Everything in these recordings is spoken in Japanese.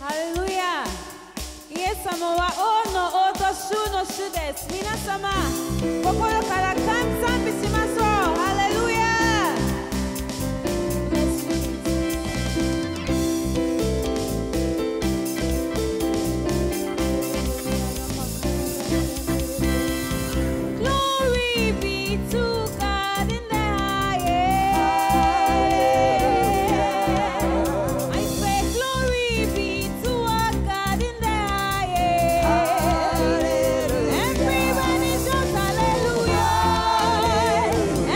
ハレルヤ。イエス様は王の王と主の主です。皆様、心から賛美しましょう。ハレルヤ。 Hallelujah.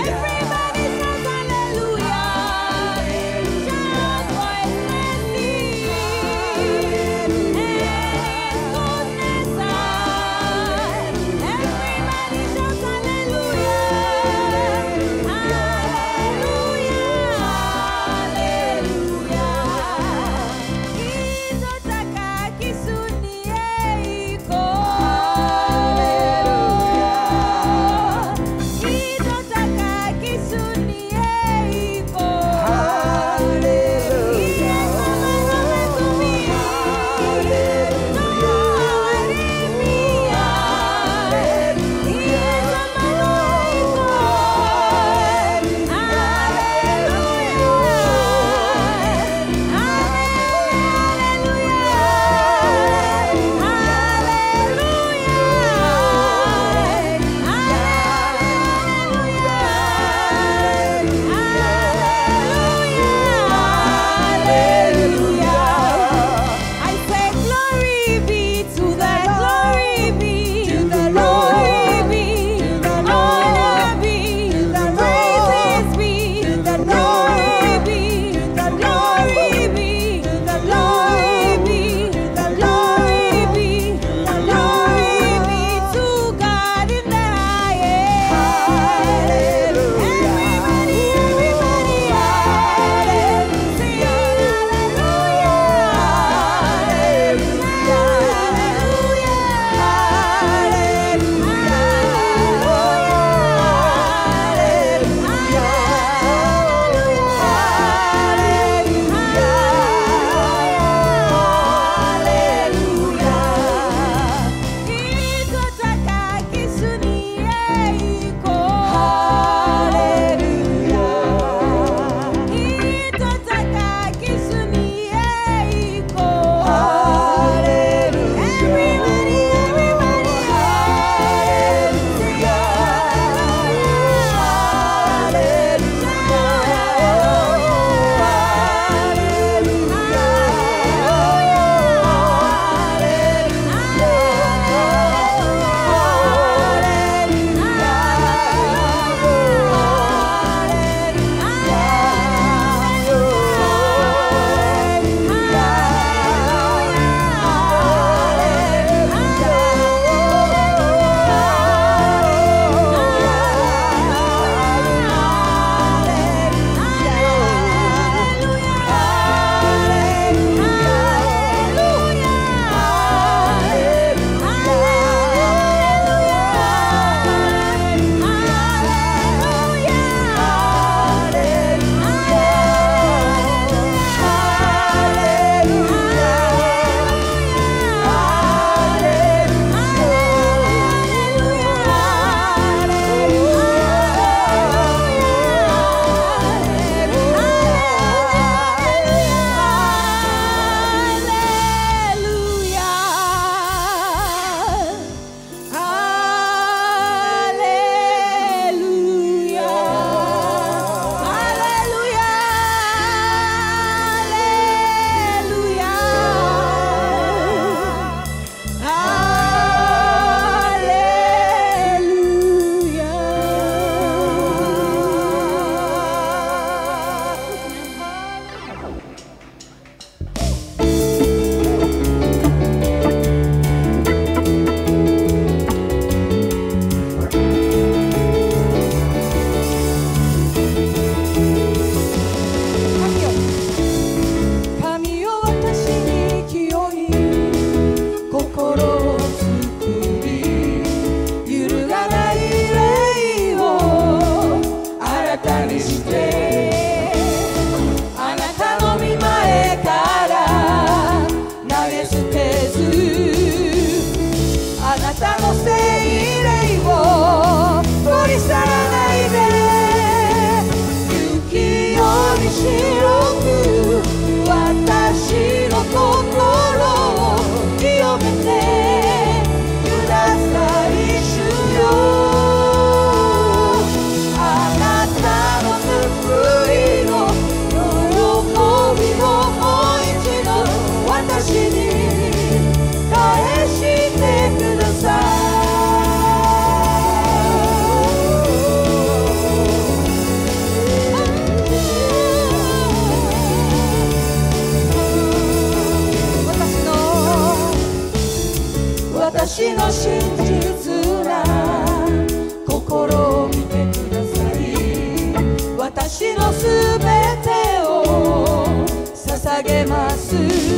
私の真実な心を見てください。私のすべてを捧げます。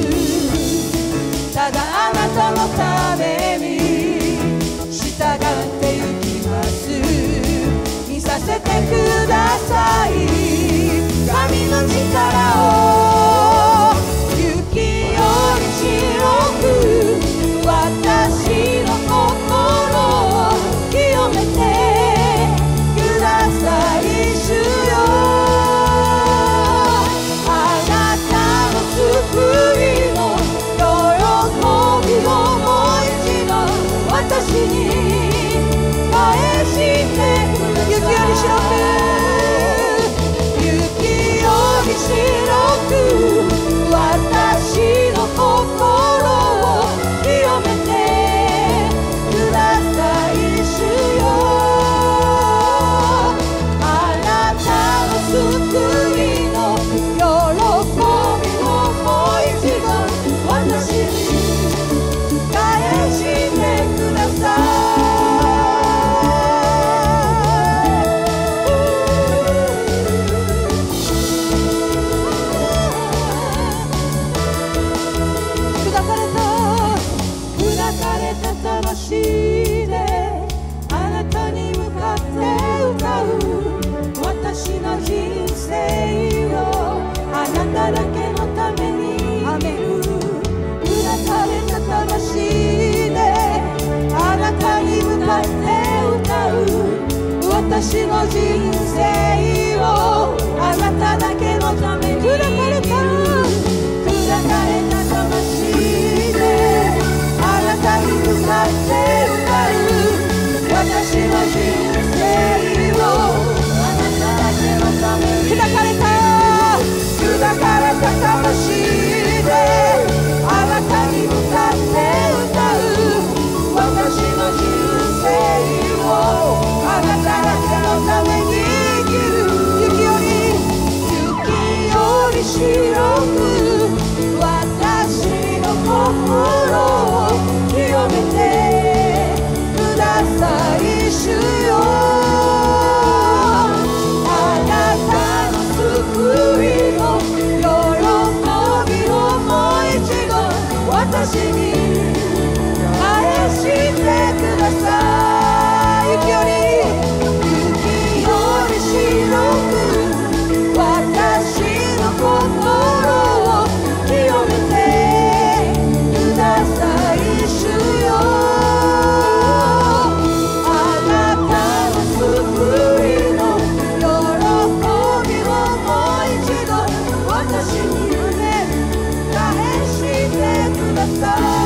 ただあなたのために従ってゆきます。見させてください。神の力を雪より白く私の心を清めてください。主よ、あなたの救いの喜びをもう一度私に返してください。雪より白く、雪より白く私の心を清めてください。主よ、あなたの救いの喜びをもう一度私に返してください。砕かれた魂であなたに向かって歌う私の人生をあなただけのためにあげる。砕かれた魂であなたに向かって歌う私の人生をあなただけのために。砕かれた魂であなたに向かって歌う私の人生をあなただけのために。砕かれた魂であなたに向かって歌う私の人生をあなただけのために生きる。雪より白く私の心を清めてください。主よ、あなたの救いの喜びをもう一度私に返してください。雪より白く私の心を清めてください。主よ、あなたの救いの喜びをもう一度私に返してください。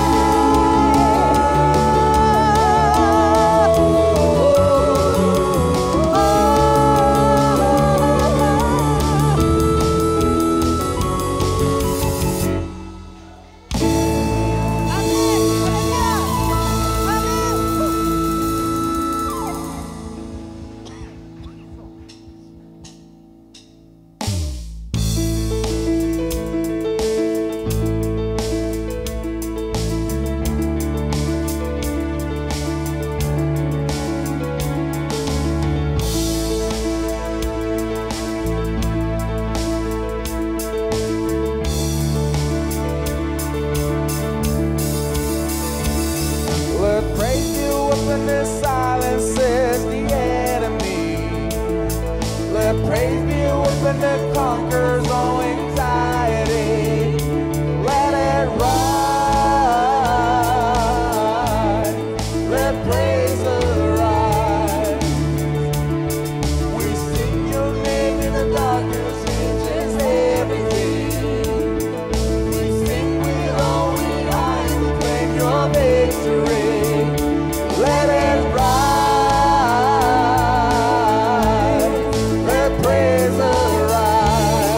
Praise arise.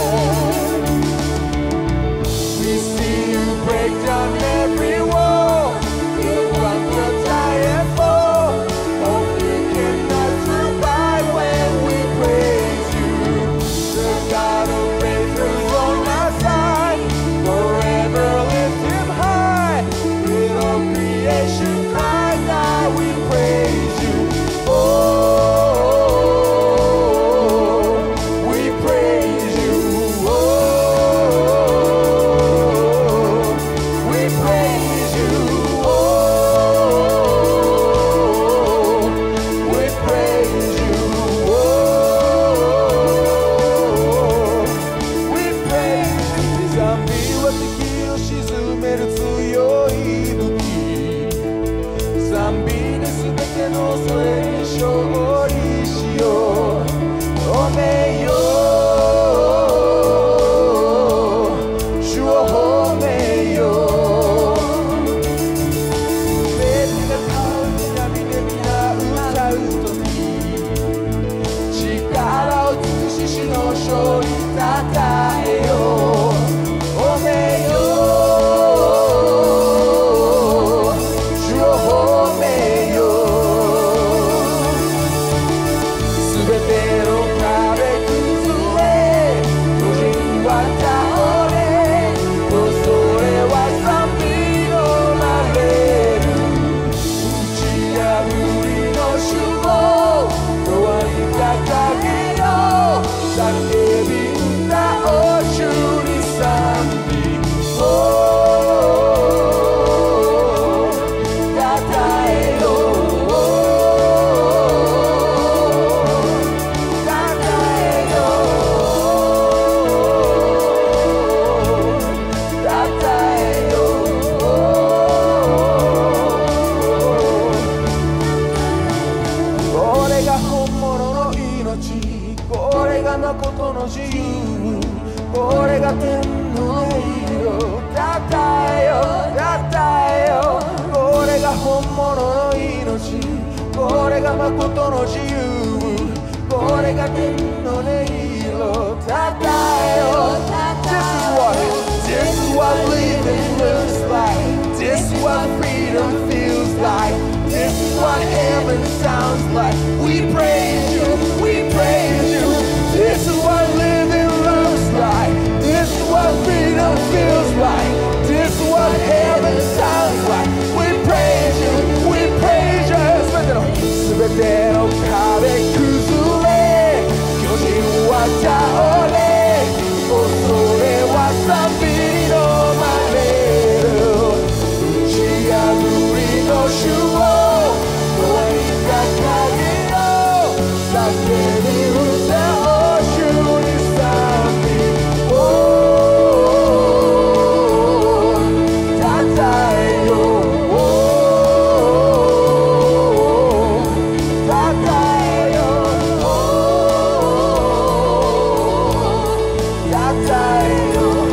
れが誠の自由、これが天の音色、たたえよ。 This is what living looks like. This is what freedom feels like. This is what heaven sounds like. We praise you, we praise you. This is what living looks like. This is what freedom feels like. This is what heaven sounds like. We praise you, we praise you. 全ての壁崩れ、巨人は倒れ、恐れは賛美に飲まれる。打ち破りの主を終いた影を叫び歌おう、主に賛美をたたえよう、たたえよう、たたえよう。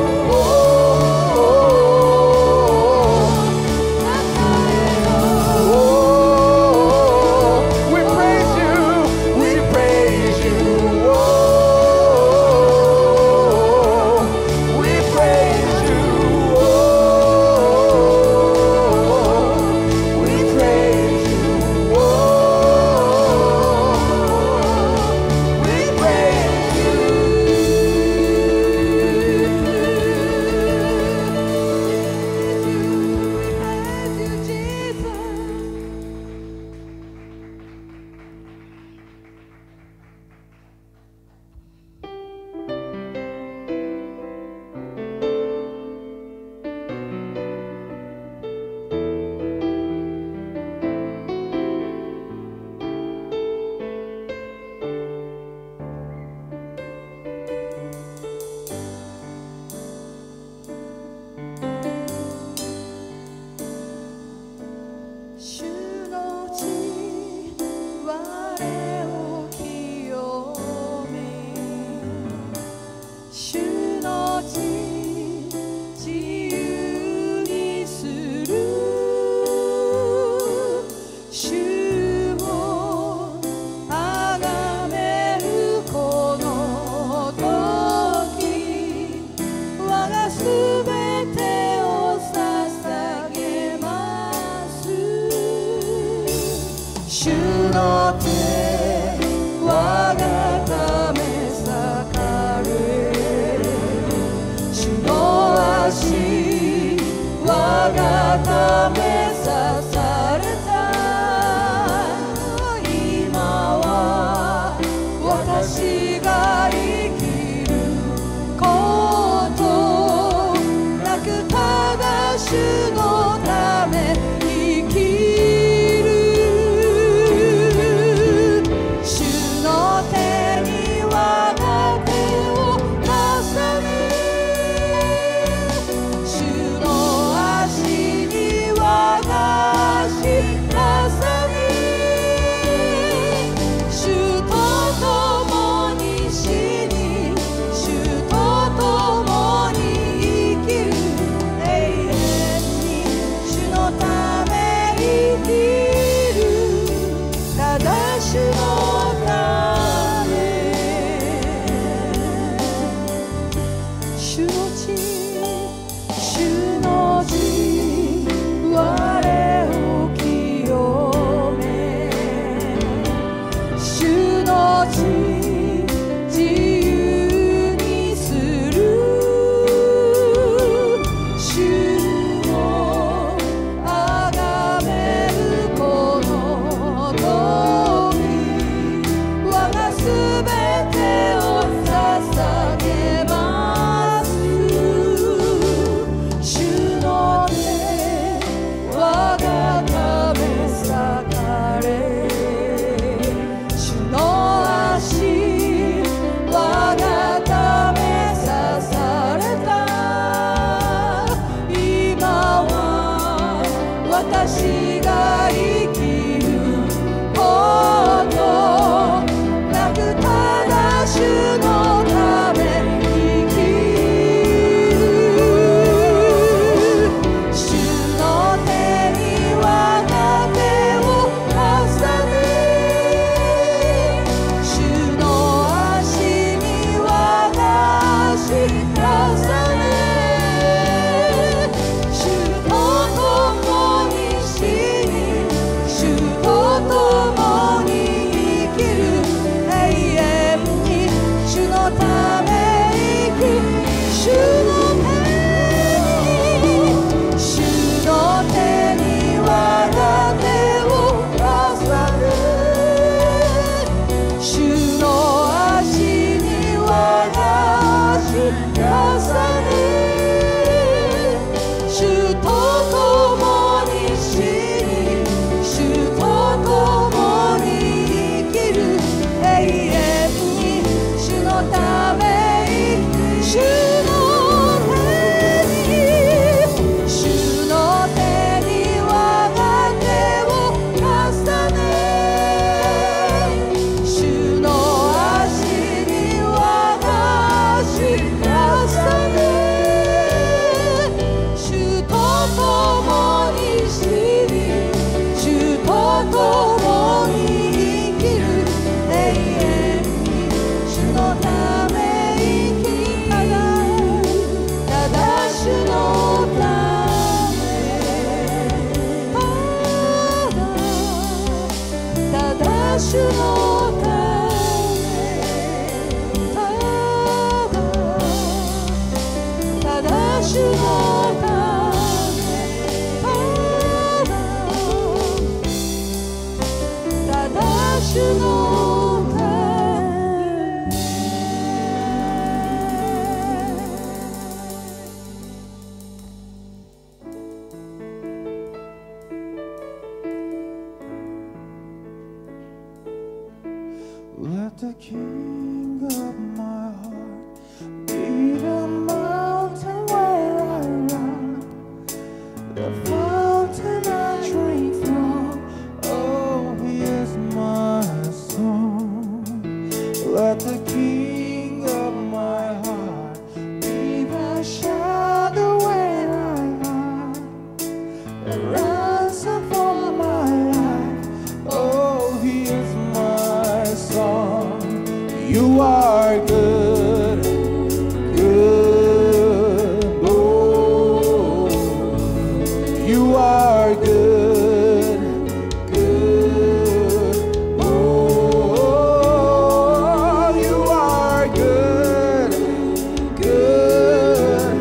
永遠に共に死に主と共に生きる永遠に主のため生きただ主のためただ主のため主のためただ主のため Let the King of my heart be the mountain where I run, the fountain I drink from. Oh, he is my song. Let the King of my heart be the shadow where I hide, the ransom for my life. Oh, he is my song. You are good, good, oh, you are good, good, oh, you are good, good,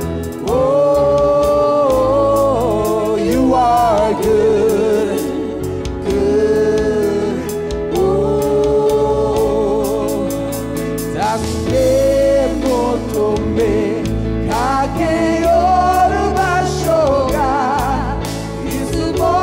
oh, you are good, good, oh,助け求めかけよる場所がいつも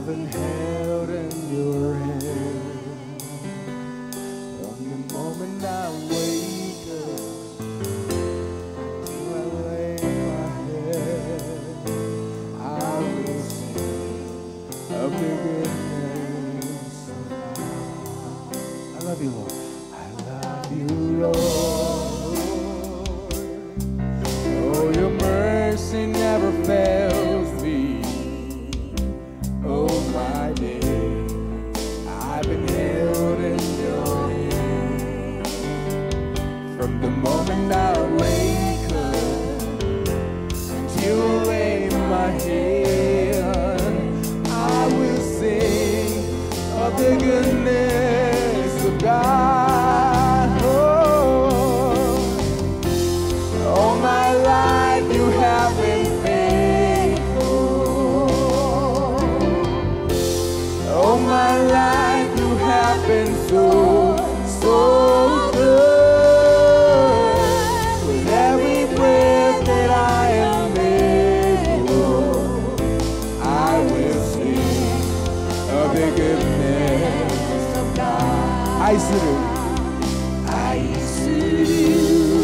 I've been held in your hand from the moment I wake up till I lay my head. I will sing of the goodness of God. I love you, Lord. I love you, Lord. Oh, your mercy never fails me. Oh, my day, I've been held in your hand from the moment I wake up until I lay my head. I will sing of the goodness of God. All my life you have been faithful. All my life you have been so, so good. With every breath that I am able, I will sing of the goodness of God. I see you.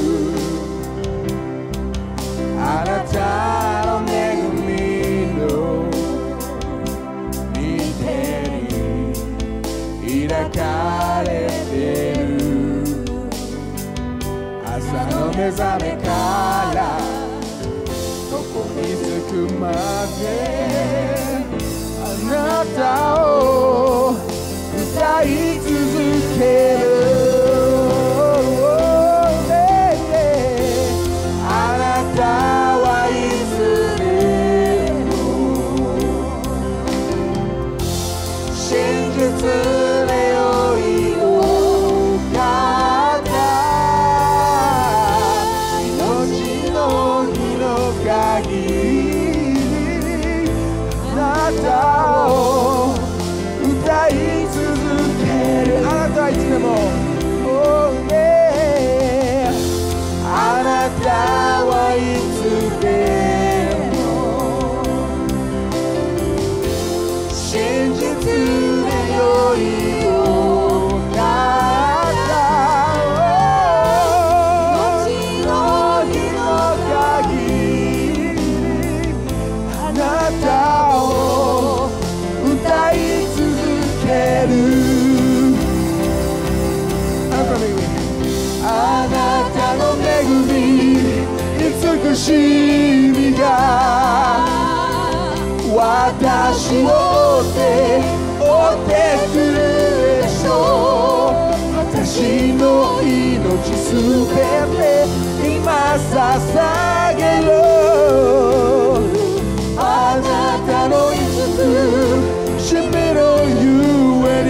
あなたの恵みの御手に抱かれてる。朝の目覚めからここに着くまであなたを歌い続ける。あなたはいつでも真実で良いお方。命の日の限りあなたを歌い続ける。あなたはいつでもあなたはいつでも真実で良いお方。命の日の限りあなたを歌い続ける。あなたの恵み慈しみが私を追ってくるでしょう。私の命すべて今捧げろ。あなたの慈しみのゆえに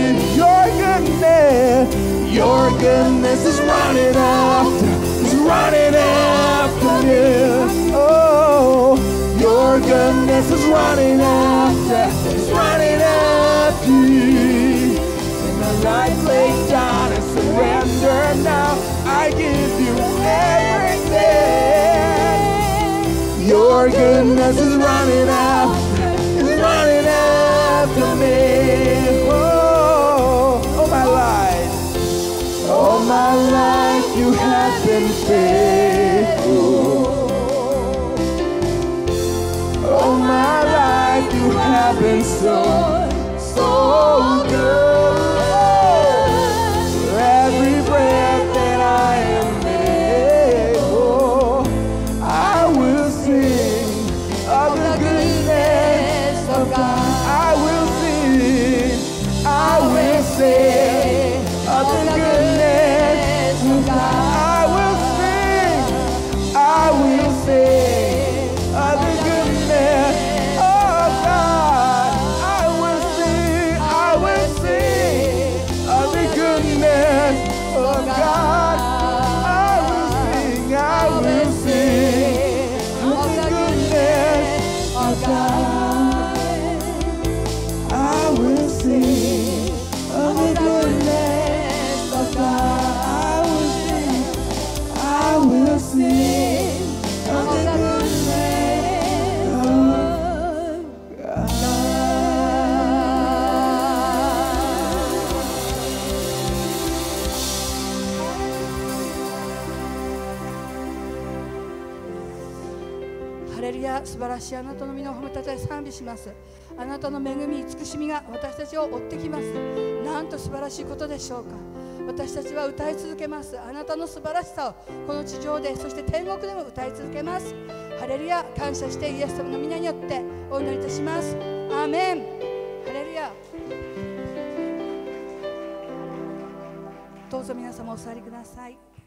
Your goodness is running after me. Oh, your goodness is running after me. In my life laid down and surrender now. I give you everything. Your goodness is running after me. Oh, my life. All my life you have been faithful. All my life you have been so, so good. For every breath that I am able, I will sing of the goodness of God. I will sing of the goodness of God. I will sing of the goodness of God. I will sing of the goodness of God. I will sing of the goodness of God. I will sing of the goodness of God. I will sing of the goodness of God. ア、素晴らしいあなたの皆を褒めたたえ賛美します。あなたの恵み、慈しみが私たちを追ってきます。なんと素晴らしいことでしょうか。私たちは歌い続けます。あなたの素晴らしさをこの地上で、そして天国でも歌い続けます。ハレルヤ。感謝してイエス様の皆によってお祈りいたします。アーメン。ハレルヤ。どうぞ皆様お座りください。